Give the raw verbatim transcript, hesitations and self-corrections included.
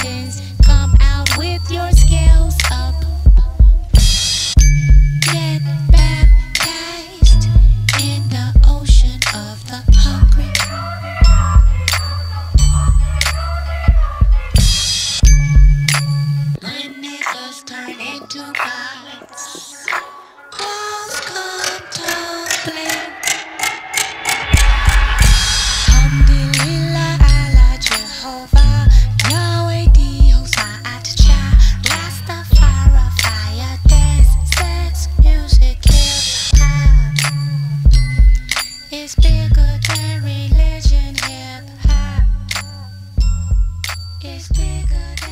mountains. Come out with your scales up. Get baptized in the ocean of the hungry. When niggas turn into gods, walls come tumbling. Alhamdulillah, Allah, Jehovah, Yahweh, Diosa'at, Jah, Rastafari, fire, dance, sex, music, hip hop. It's bigger than religion, hip hop. It's bigger than